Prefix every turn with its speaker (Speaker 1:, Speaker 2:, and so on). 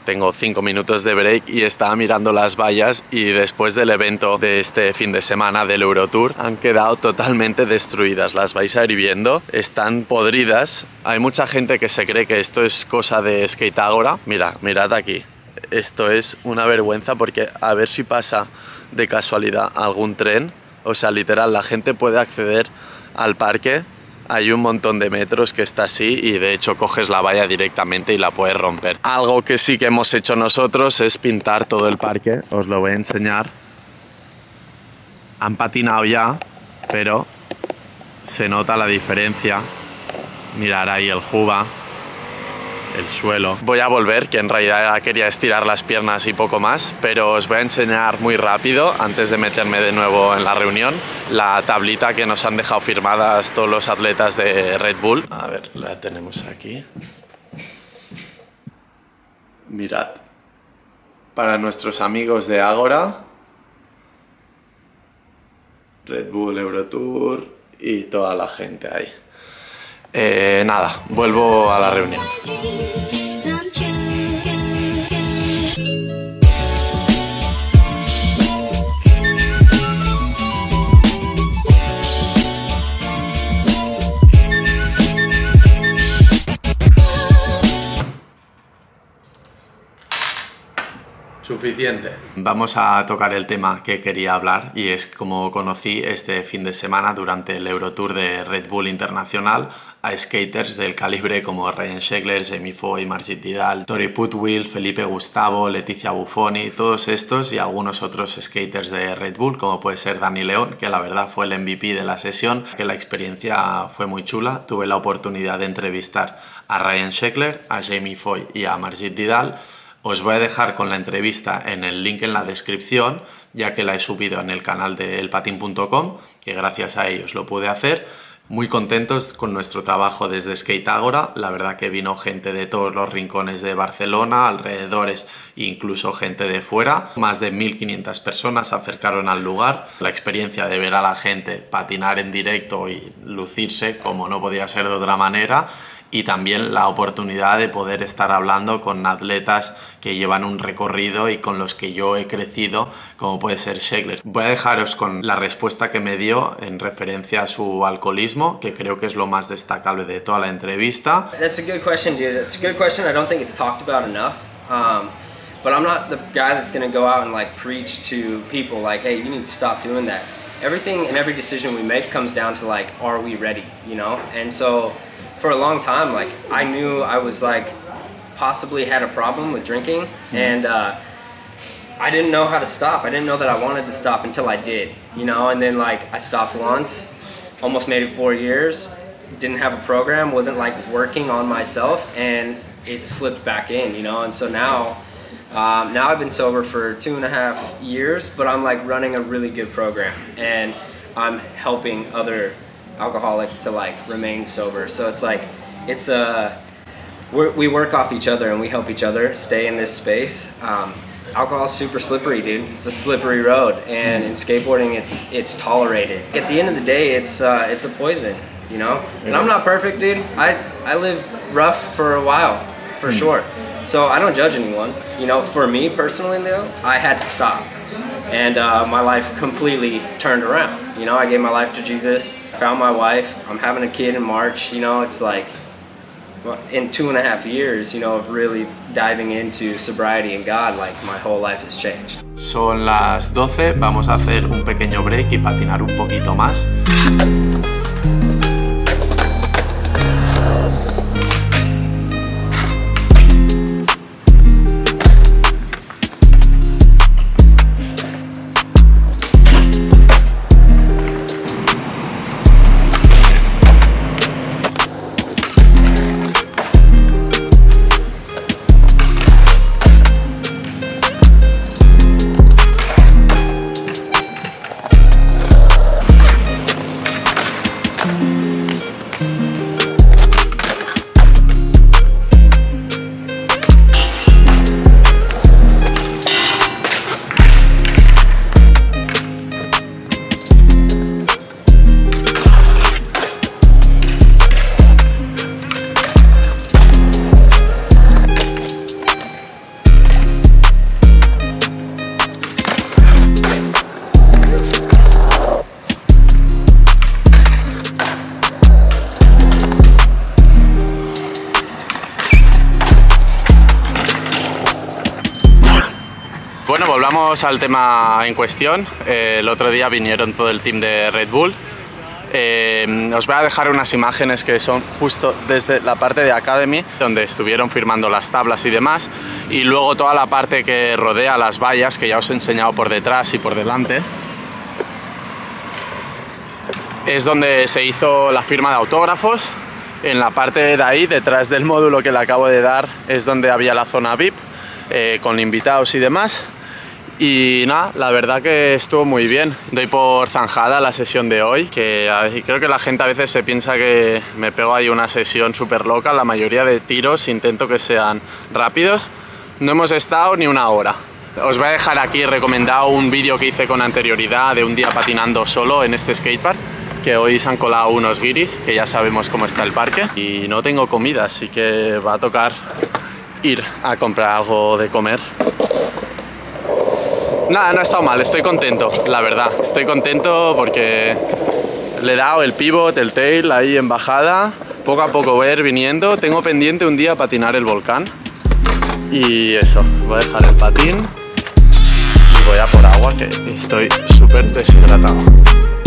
Speaker 1: tengo 5 minutos de break y estaba mirando las vallas y después del evento de este fin de semana del Eurotour han quedado totalmente destruidas. Las vais a ir viendo, están podridas. Hay mucha gente que se cree que esto es cosa de Skateagora. Mirad aquí. Esto es una vergüenza porque a ver si pasa de casualidad algún tren. O sea, literal, la gente puede acceder al parque. Hay un montón de metros que está así y de hecho coges la valla directamente y la puedes romper. Algo que sí que hemos hecho nosotros es pintar todo el parque. Os lo voy a enseñar. Han patinado ya, pero se nota la diferencia. Mirad ahí el juba, el suelo. Voy a volver, que en realidad quería estirar las piernas y poco más, pero os voy a enseñar muy rápido, antes de meterme de nuevo en la reunión, la tablita que nos han dejado firmadas todos los atletas de Red Bull. A ver, la tenemos aquí. Mirad. Para nuestros amigos de Agora, Red Bull Eurotour y toda la gente ahí. Nada, vuelvo a la reunión. Suficiente. Vamos a tocar el tema que quería hablar y es cómo conocí este fin de semana durante el Eurotour de Red Bull Internacional a skaters del calibre como Ryan Sheckler, Jamie Foy, Margit Didal, Tori Putwill, Felipe Gustavo, Letizia Buffoni, todos estos y algunos otros skaters de Red Bull como puede ser Dani León, que la verdad fue el MVP de la sesión, que la experiencia fue muy chula. Tuve la oportunidad de entrevistar a Ryan Sheckler, a Jamie Foy y a Margit Didal. Os voy a dejar con la entrevista en el link en la descripción, ya que la he subido en el canal de elpatin.com, que gracias a ellos lo pude hacer. Muy contentos con nuestro trabajo desde Skateagora. La verdad que vino gente de todos los rincones de Barcelona, alrededores, incluso gente de fuera. Más de 1500 personas se acercaron al lugar. La experiencia de ver a la gente patinar en directo y lucirse, como no podía ser de otra manera. Y también la oportunidad de poder estar hablando con atletas que llevan un recorrido y con los que yo he crecido, como puede ser Sheckler. Voy a dejaros con la respuesta que me dio en referencia a su alcoholismo, que creo que es lo más destacable de toda la entrevista.
Speaker 2: That's a good question, dude. That's a good question. I don't think it's talked about enough. But I'm not the guy that's going to go out and like preach to people like, hey, you need to stop doing that. Everything and every decision we make comes down to like, are we ready, you know? And so for a long time, like I knew I was like possibly had a problem with drinking, and I didn't know how to stop. I didn't know that I wanted to stop until I did, you know. And then like I stopped once, almost made it 4 years, didn't have a program, wasn't like working on myself, and it slipped back in, you know. And so now I've been sober for 2.5 years, but I'm like running a really good program, and I'm helping other alcoholics to like remain sober. So it's like we work off each other and we help each other stay in this space. Alcohol is super slippery, dude. It's a slippery road, and in skateboarding it's tolerated. At the end of the day, it's a poison, you know. And I'm not perfect, dude. I lived rough for a while, for sure. So I don't judge anyone, you know. For me personally though, I had to stop, and my life completely turned around. You know, I gave my life to Jesus, found my wife, I'm having a kid in March, you know. It's like, in 2.5 years, you know, of really diving into sobriety and God, like my whole life has changed.
Speaker 1: Son las 12, vamos a hacer un pequeño break y patinar un poquito más. volvamos al tema en cuestión. El otro día vinieron todo el team de Red Bull. Os voy a dejar unas imágenes que son justo desde la parte de Academy, donde estuvieron firmando las tablas y demás, y luego toda la parte que rodea las vallas, que ya os he enseñado por detrás y por delante, es donde se hizo la firma de autógrafos. En la parte de ahí, detrás del módulo que le acabo de dar, es donde había la zona VIP, con invitados y demás. Y nada, la verdad que estuvo muy bien. Doy por zanjada la sesión de hoy, que creo que la gente a veces se piensa que me pego ahí una sesión súper loca. La mayoría de tiros intento que sean rápidos. No hemos estado ni una hora. Os voy a dejar aquí recomendado un vídeo que hice con anterioridad de un día patinando solo en este skatepark, que hoy se han colado unos guiris, que ya sabemos cómo está el parque. Y no tengo comida, así que va a tocar ir a comprar algo de comer. Nada, no ha estado mal, estoy contento, la verdad. Estoy contento porque le he dado el pivot, el tail ahí en bajada. Poco a poco voy a ir viniendo. Tengo pendiente un día patinar el volcán. Y eso, voy a dejar el patín y voy a por agua, que estoy súper deshidratado.